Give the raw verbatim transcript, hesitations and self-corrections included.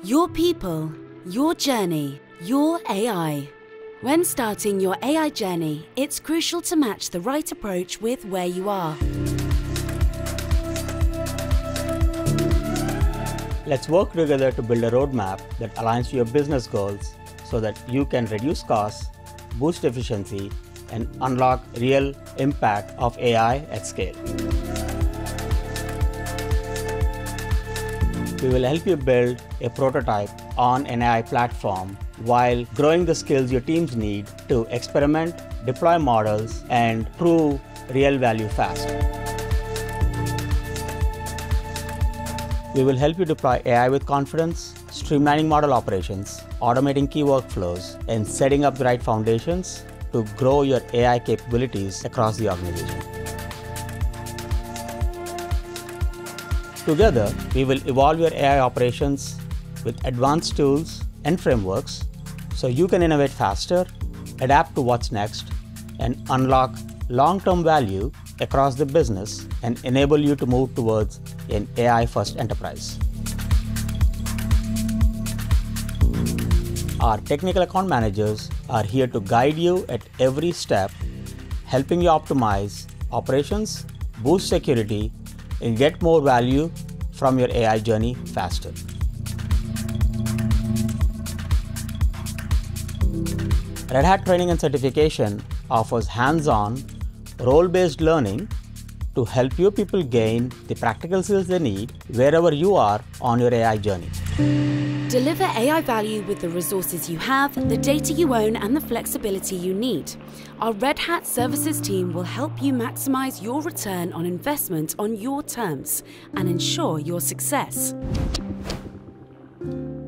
Your people, your journey, your A I. When starting your A I journey, it's crucial to match the right approach with where you are. Let's work together to build a roadmap that aligns to your business goals so that you can reduce costs, boost efficiency, and unlock real impact of A I at scale. We will help you build a prototype on an A I platform while growing the skills your teams need to experiment, deploy models, and prove real value fast. We will help you deploy A I with confidence, streamlining model operations, automating key workflows, and setting up the right foundations to grow your A I capabilities across the organization. Together, we will evolve your A I operations with advanced tools and frameworks so you can innovate faster, adapt to what's next, and unlock long-term value across the business and enable you to move towards an A I-first enterprise. Our technical account managers are here to guide you at every step, helping you optimize operations, boost security, and get more value from your A I journey faster. Red Hat Training and Certification offers hands-on, role-based learning to help your people gain the practical skills they need wherever you are on your A I journey. Deliver A I value with the resources you have, the data you own, and the flexibility you need. Our Red Hat Services team will help you maximize your return on investment on your terms and ensure your success.